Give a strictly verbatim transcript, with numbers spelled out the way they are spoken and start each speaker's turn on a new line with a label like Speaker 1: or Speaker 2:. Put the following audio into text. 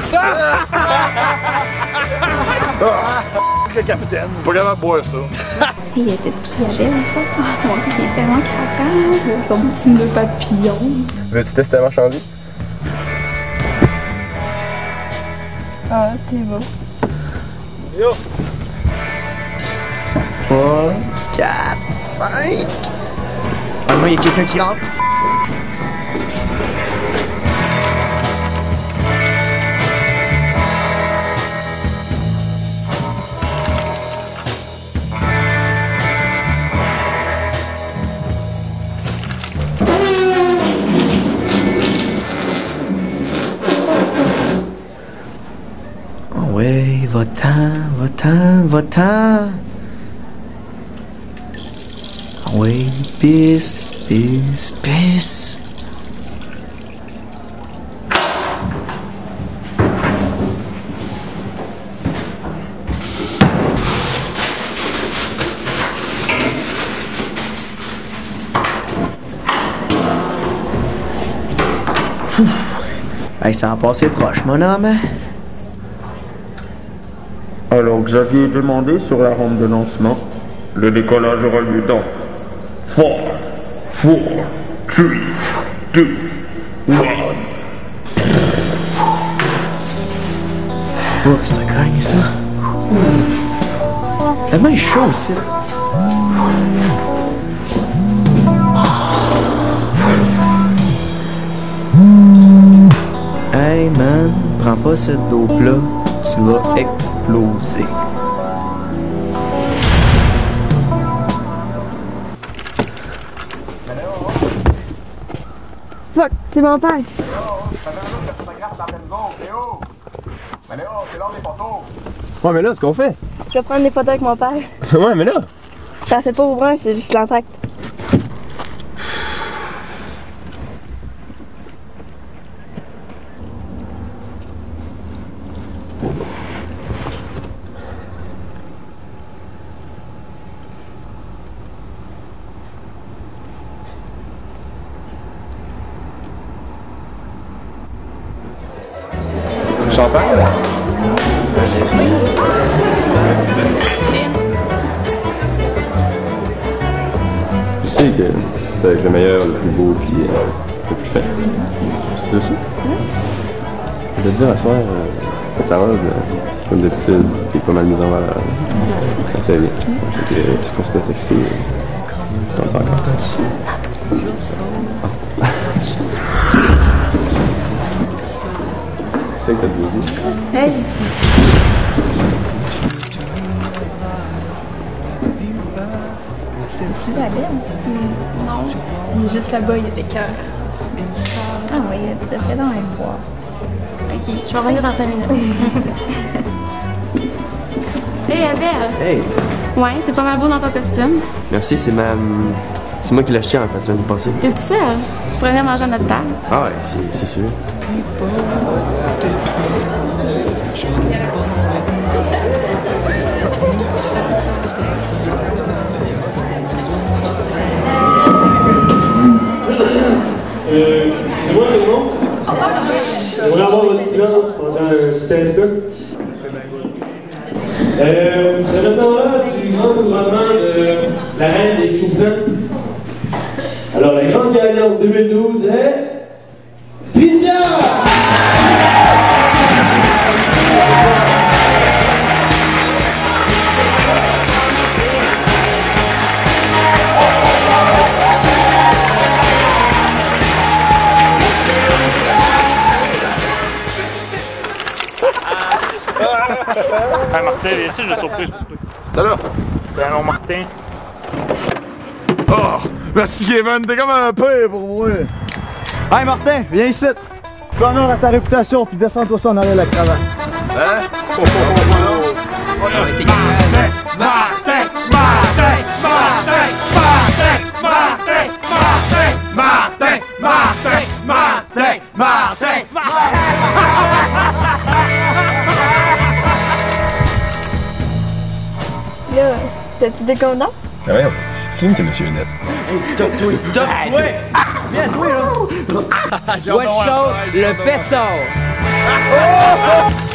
Speaker 1: Le capitaine. Pas capable de boire ça.
Speaker 2: Il était piégé, ça. Oh, mon Dieu, il est tellement craquant. Son petit nœud papillon.
Speaker 3: Veux-tu tester la marche en vie?
Speaker 2: Ah, t'es beau.
Speaker 1: Yo!
Speaker 4: trois, quatre, cinq. Ah non, il y a quelqu'un qui rentre. Ouais, va-t'en, va-t'en, va-t'en. Ouais, pisse, pisse, pisse. Hey, ça a passé proche, mon homme.
Speaker 5: Alors, Xavier est demandé sur la rampe de lancement. Le décollage aura lieu dans four, four, three, two, one.
Speaker 4: Ouf, ça cogne, ça. La main est chaud ici. Hey man, prends pas cette dope-là, tu vas exploser.
Speaker 2: Fuck, c'est mon père.
Speaker 3: Ouais, mais là, ce qu'on fait?
Speaker 2: Je vais prendre des photos avec mon père.
Speaker 3: Ouais, mais là.
Speaker 2: Ça fait pas au brun, c'est juste l'entracte.
Speaker 3: Champagne? Tu sais que t'es avec le meilleur, le plus beau, puis euh, le plus fin. Tu veux ça? Je vais te dire, à soir, euh, ta robe, euh, comme d'habitude, t'es pas mal mise en valeur. Très bien. Est-ce qu'on s'était texté? T'entends encore? Je sais que t'as dit oui.
Speaker 2: Hey! C'est la belle? Non. Il est juste là-bas, il était cœur. Ah oui, tu te fais dans un poids. Ok, je vais revenir dans cinq minutes. Hey Albert!
Speaker 6: Hey!
Speaker 2: Ouais, t'es pas mal beau dans ton costume.
Speaker 6: Merci, c'est ma... C'est moi qui l'ai acheté en la semaine passée.
Speaker 2: T'es tout seul? Tu pourrais venir manger à notre table?
Speaker 6: Ah ouais, c'est sûr.
Speaker 7: Euh, c'est moi tout le monde? J'aimerais avoir votre silence pendant un petit instant. Euh, c'est maintenant l'heure du grand couronnement de la reine des finissants. Alors, la grande gagnante deux mille douze est... Tricia!
Speaker 8: Ah, Martin, viens ici, j'ai une surprise pour toi.
Speaker 1: C'était là.
Speaker 8: Ben non, Martin.
Speaker 1: Oh! Merci Kevin, t'es comme un père pour moi.
Speaker 4: Hey Martin, viens ici. Fais honneur à ta réputation puis descends-toi ça en arrière de la cravate.
Speaker 1: Hein? Oh, oh, oh, oh, oh.
Speaker 8: Martin! Martin! Martin! Martin! Martin! Martin! Martin! Martin! Martin! Martin! Martin!
Speaker 2: Là, t'as-tu des condoms?
Speaker 3: Ah ouais, filme que monsieur Net.
Speaker 4: Hey, stop-toi, stop-toi! Viens, toi, là!
Speaker 9: Watch out, le pétard!